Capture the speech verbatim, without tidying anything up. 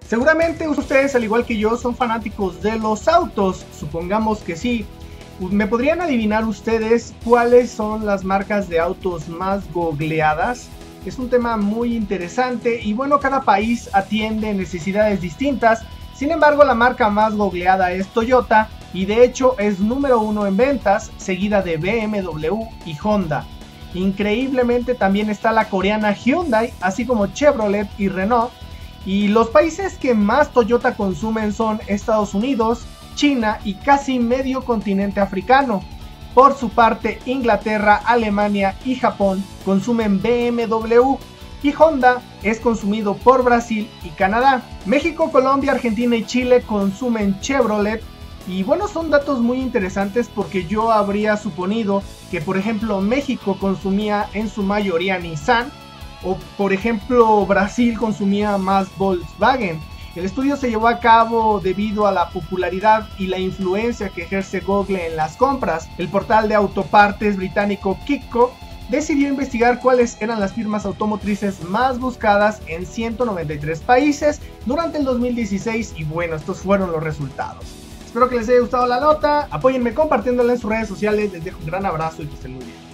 Seguramente ustedes, al igual que yo, son fanáticos de los autos, supongamos que sí. ¿Me podrían adivinar ustedes cuáles son las marcas de autos más googleadas? Es un tema muy interesante y bueno, cada país atiende necesidades distintas. Sin embargo, la marca más googleada es Toyota y de hecho es número uno en ventas, seguida de B M W y Honda. Increíblemente también está la coreana Hyundai, así como Chevrolet y Renault. Y los países que más Toyota consumen son Estados Unidos, China y casi medio continente africano. Por su parte, Inglaterra, Alemania y Japón consumen B M W y Honda es consumido por Brasil y Canadá. México, Colombia, Argentina y Chile consumen Chevrolet. Y bueno, son datos muy interesantes porque yo habría suponido que por ejemplo México consumía en su mayoría Nissan o por ejemplo Brasil consumía más Volkswagen. El estudio se llevó a cabo debido a la popularidad y la influencia que ejerce Google en las compras. El portal de autopartes británico Kitco decidió investigar cuáles eran las firmas automotrices más buscadas en ciento noventa y tres países durante el dos mil dieciséis y bueno, estos fueron los resultados. Espero que les haya gustado la nota, apóyenme compartiéndola en sus redes sociales, les dejo un gran abrazo y que estén muy bien.